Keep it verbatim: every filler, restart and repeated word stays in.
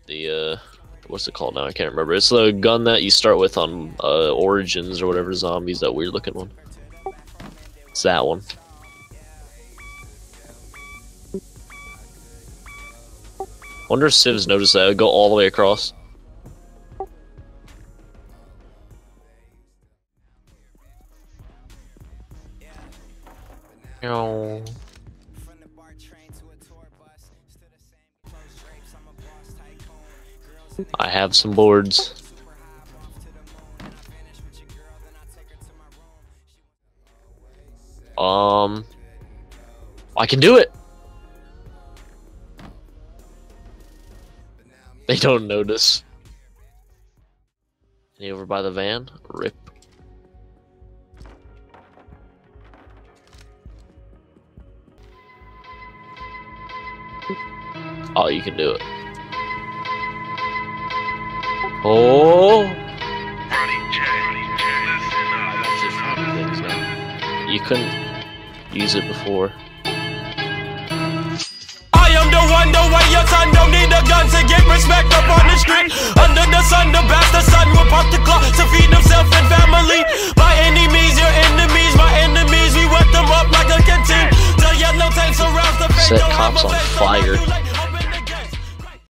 the uh, what's it called now? I can't remember. It's the gun that you start with on uh, Origins or whatever zombies. That weird looking one. It's that one. Wonder if Civs noticed that. It would go all the way across. No. I have some boards. Um, I can do it. They don't notice. Any over by the van? Rip. Oh, you can do it. Oh! I'm actually finding things now. You couldn't use it before. I am the one, the way your son don't need a gun to get respect up on the street. Under the sun, the bastard son will pop the clock to feed himself and family. By any means, your enemies, my enemies, we wet them up like a canteen. The yellow tank surrounds the face. Set cops on fire.